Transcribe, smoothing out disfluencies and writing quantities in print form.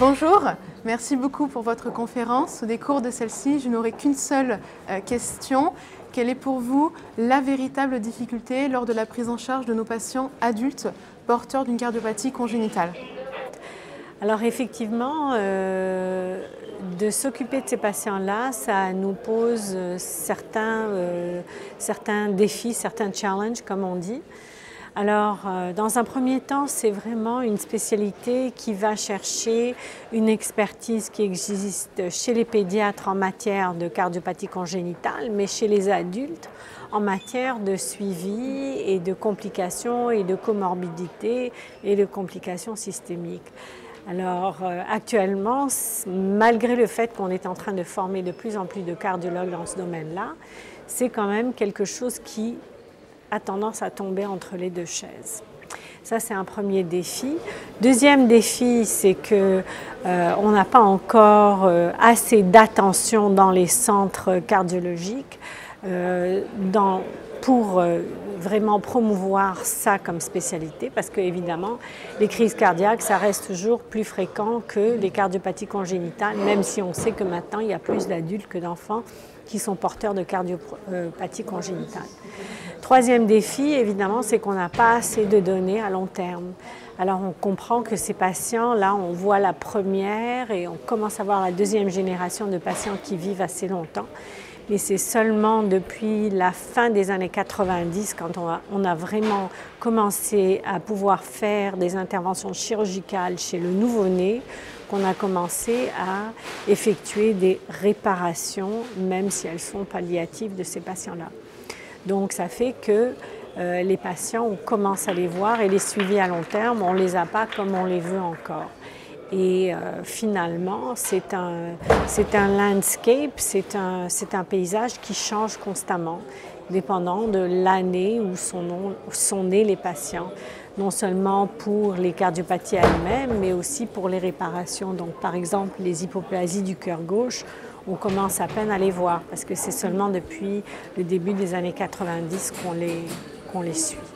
Bonjour, merci beaucoup pour votre conférence. Au décours de celle-ci, je n'aurai qu'une seule question. Quelle est pour vous la véritable difficulté lors de la prise en charge de nos patients adultes porteurs d'une cardiopathie congénitale? Alors effectivement, de s'occuper de ces patients-là, ça nous pose certains défis, certains challenges, comme on dit. Alors, dans un premier temps, c'est vraiment une spécialité qui va chercher une expertise qui existe chez les pédiatres en matière de cardiopathie congénitale, mais chez les adultes en matière de suivi et de complications et de comorbidités et de complications systémiques. Alors actuellement, malgré le fait qu'on est en train de former de plus en plus de cardiologues dans ce domaine-là, c'est quand même quelque chose qui a tendance à tomber entre les deux chaises. Ça, c'est un premier défi. Deuxième défi, c'est que on n'a pas encore assez d'attention dans les centres cardiologiques pour vraiment promouvoir ça comme spécialité, parce que évidemment, les crises cardiaques, ça reste toujours plus fréquent que les cardiopathies congénitales, même si on sait que maintenant, il y a plus d'adultes que d'enfants qui sont porteurs de cardiopathie congénitale. Troisième défi, évidemment, c'est qu'on n'a pas assez de données à long terme. Alors, on comprend que ces patients-là, on voit la première et on commence à voir la deuxième génération de patients qui vivent assez longtemps. Mais c'est seulement depuis la fin des années 90, quand on a vraiment commencé à pouvoir faire des interventions chirurgicales chez le nouveau-né, qu'on a commencé à effectuer des réparations, même si elles sont palliatives de ces patients-là. Donc ça fait que les patients, on commence à les voir et les suivis à long terme, on ne les a pas comme on les veut encore. Et finalement, c'est un landscape, c'est un paysage qui change constamment, dépendant de l'année où sont nés les patients, non seulement pour les cardiopathies elles-mêmes, mais aussi pour les réparations. Donc, par exemple, les hypoplasies du cœur gauche, on commence à peine à les voir, parce que c'est seulement depuis le début des années 90 qu'on les suit.